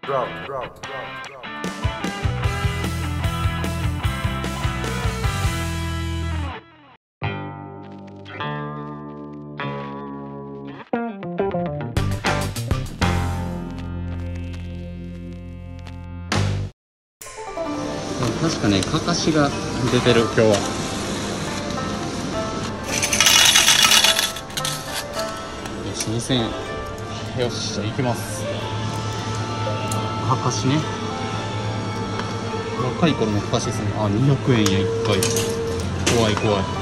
確かね、かかしが出てる今日は。よし、2000円。よし、じゃあ行きます。かかしね。若い頃のかかしですね。あ、200円や1回。怖い怖い。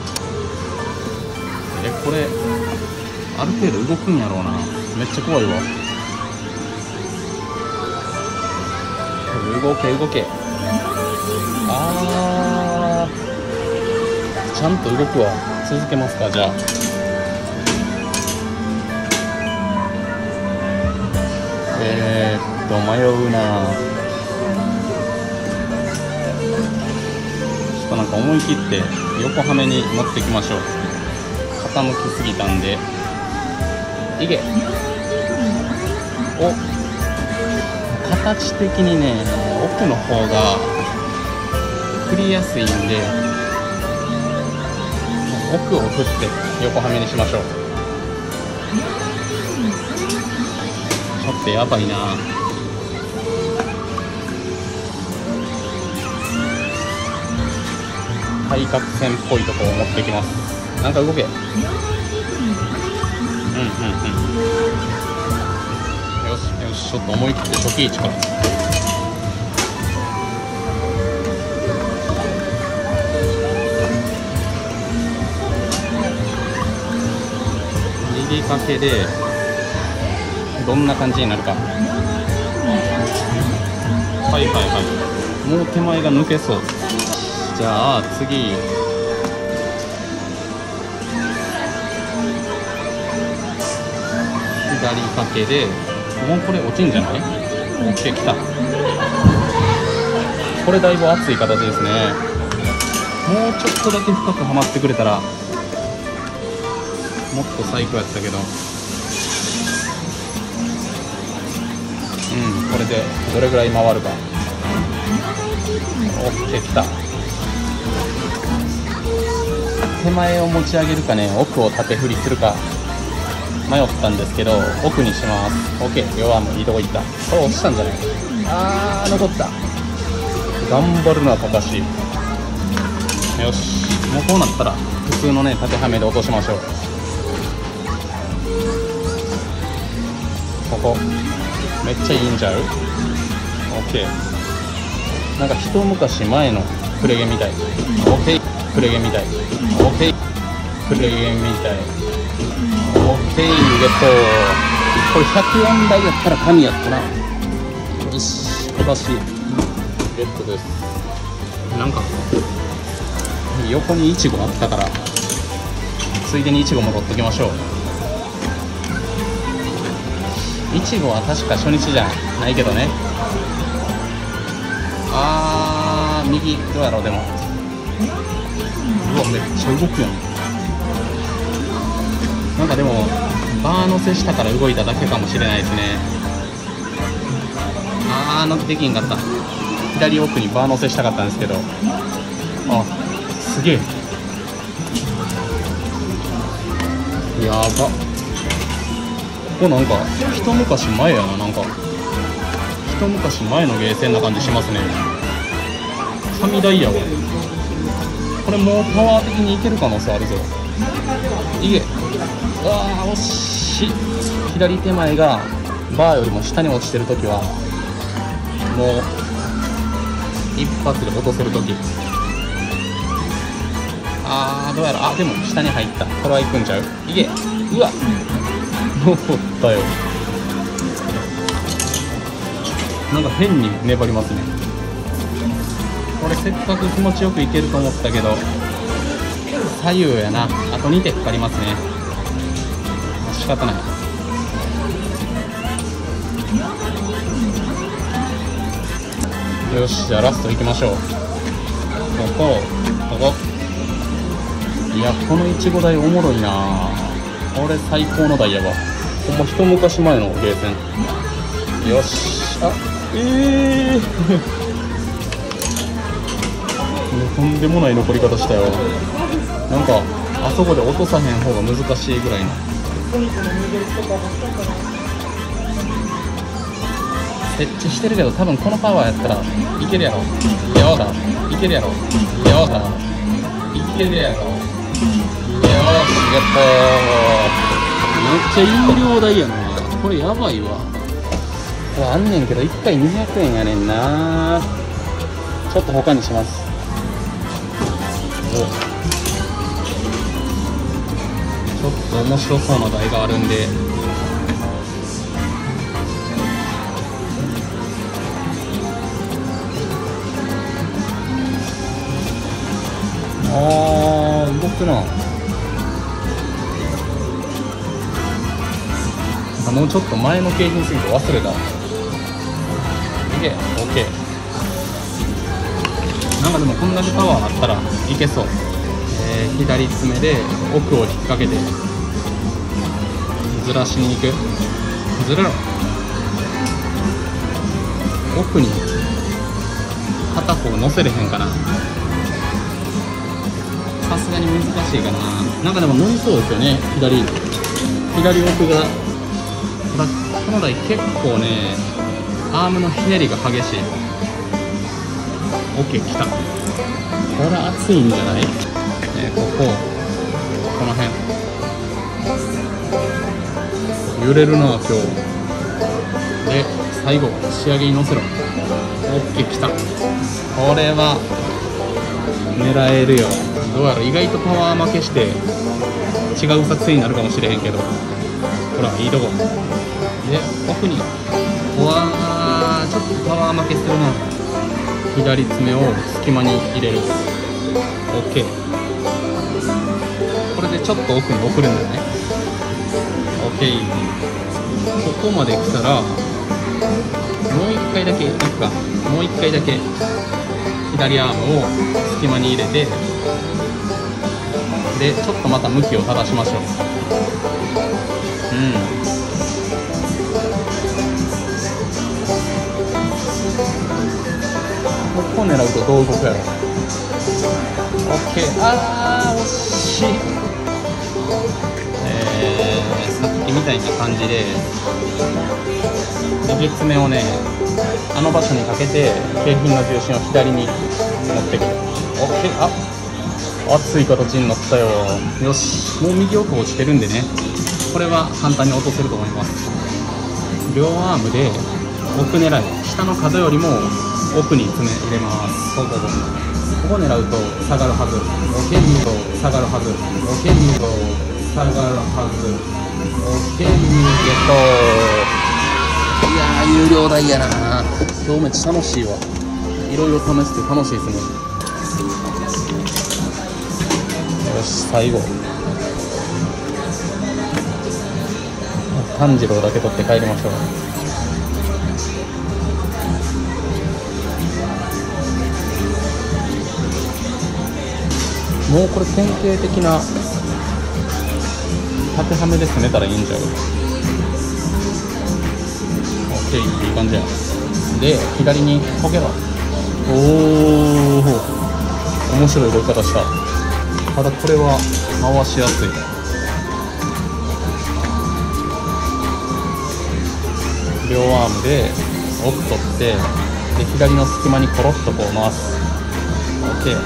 これある程度動くんやろうな。めっちゃ怖いわ。動け動け。ちゃんと動くわ。続けますか、じゃあ。迷うな。ちょっとなんか思い切って横はめに持っていきましょう。傾きすぎたんで。いけ。お、形的にね、奥の方が振りやすいんで、奥を振って横はめにしましょう。ちょっとやばいな。対角線っぽいとこを持ってきます。なんか動け。よしよし、ちょっと思い切って初期位置から。右掛けでどんな感じになるか。はいはいはい。もう手前が抜けそう。じゃあ次、左掛けで、もうこれ落ちんじゃない？ OK、 きた。これだいぶ熱い形ですね。もうちょっとだけ深くはまってくれたらもっと最高やったけど。これでどれぐらい回るか。 OK、 きた。手前を持ち上げるかね、奥を縦振りするか迷ったんですけど、奥にします。 OK、 弱もいいとこいった。これ落ちたんじゃない？残った。頑張るな、かかし。よし、もうこうなったら普通のね、縦はめで落としましょう。ここめっちゃいいんちゃう？ OK。 なんか一昔前のクレゲみたい。 OK、 クレゲみたい。 OK、 クレゲみたい。 OK、 ゲット。これ104台やったら神やったな。よし、かかしゲットです。なんか横にイチゴあったから、ついでにイチゴも取っときましょう。イチゴは確か初日じゃないけどね。右どうやろう。でもうわ、めっちゃ動くやん。なんかでもバー乗せしたから動いただけかもしれないですね。できんかった。左奥にバー乗せしたかったんですけど。すげえ。やば。ここなんか一昔前やな。なんか一昔前のゲーセンな感じしますね。神台やわ。これもうパワー的にいける可能性あるぞ。いけ。惜しい。左手前がバーよりも下に落ちてるときはもう一発で落とせるとき。どうやらでも下に入った。これは行くんちゃう？いけ。うわ、残ったよ。なんか変に粘りますね。これせっかく気持ちよくいけると思ったけど、左右やな。あと2手かかりますね。仕方ない。よし、じゃあラストいきましょう。ここ。いや、このいちご台おもろいな。これ最高の台やわ。ほんま一昔前のゲーセン。よし。 とんでもない残り方したよ。なんかあそこで落とさへん方が難しいぐらいの。設置してるけど、多分このパワーやったらいけるやろ。よーだ、いけるやろ。よーだ、いけるやろ。よーし、やったー。めっちゃ有料代やな。これやばいわ。これあんねんけど1回200円やねんな。ちょっと他にします。ちょっと面白そうな台があるんで、動くな。もうちょっと前の景品すぎて忘れた。いけ、OK。なんかでもこんだけパワーあったらいけそう。左爪で奥を引っ掛けてずらしに行く。ずらろ。奥に片方乗せれへんかな。さすがに難しいかな。なんかでも乗りそうですよね。左奥が。この台結構ね、アームのひねりが激しい。 OK、 来た。これ熱いんじゃない？この辺揺れるな今日で、最後仕上げに乗せろ。 OK、 来た。これは狙えるよ。どうやら意外とパワー負けして違う作戦になるかもしれへんけど、ほらいいとこで、奥にちょっとパワー負けするな。左爪を隙間に入れる。 OK、 これでちょっと奥に送るんだよね。 OK、 ここまで来たらもう1回だけいくか。もう1回だけ左アームを隙間に入れて、でちょっとまた向きを正しましょう。ここ狙うとどう動くやろ。 OK、 惜しい。さっきみたいな感じで右爪をね、あの場所にかけて景品の重心を左に持ってくる。 OK、 熱い形になったよ。よし、もう右奥落ちてるんでね、これは簡単に落とせると思います。両アームで奥狙い、下の角よりも奥に爪入れます。ここ狙うと下がるはず。OK、見ると下がるはず。OK、見ると下がるはず。OK、見ると、いやー有料代やな。今日めっちゃ楽しいわ。いろいろ試して楽しいですね。よし、最後炭治郎だけ取って帰りましょう。もうこれ典型的な縦ハメで攻めたらいいんちゃう？ OK、 いい感じや。で左にこけば、おお面白い動き方した。ただこれは回しやすい。両アームで奥取って、で左の隙間にコロッとこう回す。 OK、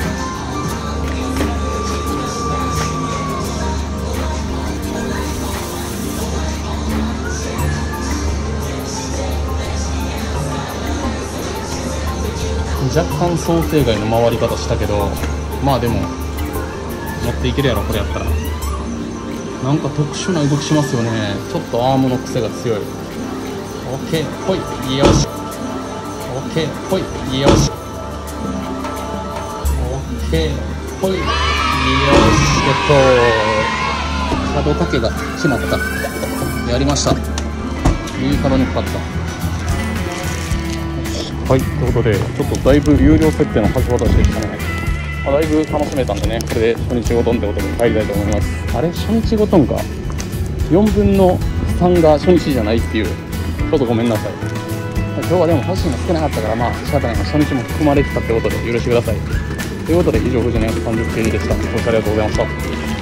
若干想定外の回り方したけど、まあでも持っていけるやろこれやったら。なんか特殊な動きしますよね。ちょっとアームの癖が強い。 OK、 ほい、よし。 OK、 ほい、よし。 OK、 ほい、よし。角掛けが決まった。やりました。いい角にかかった。はい、ということで、ちょっとだいぶ有料設定の橋渡しでしたね。だいぶ楽しめたんでね、これで初日ごとんってことに入りたいと思います。あれ、初日ごとんか。4分の3が初日じゃないっていう。ちょっとごめんなさい。 今日はでも欲しいの少なかったから、まあ仕方ない、初日も含まれてたってことで許してください。ということで以上、藤野約30ページでした。ご視聴ありがとうございました。